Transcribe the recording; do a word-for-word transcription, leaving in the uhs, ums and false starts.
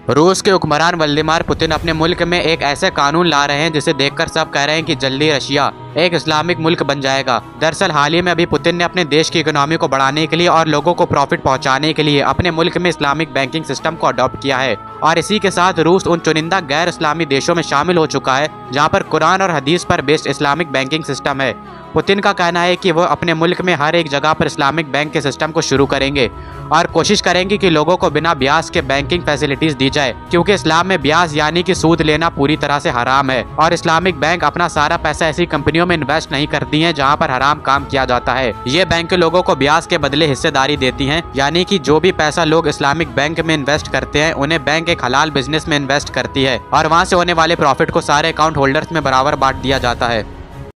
रूस के हुक्मरान व्लादिमीर पुतिन अपने मुल्क में एक ऐसे कानून ला रहे हैं जिसे देखकर सब कह रहे हैं कि जल्दी रशिया एक इस्लामिक मुल्क बन जाएगा। दरअसल हाल ही में अभी पुतिन ने अपने देश की इकोनॉमी को बढ़ाने के लिए और लोगों को प्रॉफिट पहुंचाने के लिए अपने मुल्क में इस्लामिक बैंकिंग सिस्टम को अडॉप्ट किया है और इसी के साथ रूस उन चुनिंदा गैर इस्लामी देशों में शामिल हो चुका है जहां पर कुरान और हदीस पर बेस्ड इस्लामिक बैंकिंग सिस्टम है। पुतिन का कहना है कि वो अपने मुल्क में हर एक जगह पर इस्लामिक बैंक के सिस्टम को शुरू करेंगे और कोशिश करेंगे कि लोगों को बिना ब्याज के बैंकिंग फैसिलिटीज दी जाए, क्योंकि इस्लाम में ब्याज यानी कि सूद लेना पूरी तरह से हराम है और इस्लामिक बैंक अपना सारा पैसा ऐसी कंपनियों में इन्वेस्ट नहीं करती हैं जहां पर हराम काम किया जाता है। ये बैंक लोगों को ब्याज के बदले हिस्सेदारी देती हैं, यानी कि जो भी पैसा लोग इस्लामिक बैंक में इन्वेस्ट करते हैं उन्हें बैंक एक हलाल बिजनेस में इन्वेस्ट करती है और वहाँ से होने वाले प्रॉफिट को सारे अकाउंट होल्डर्स में बराबर बांट दिया जाता है।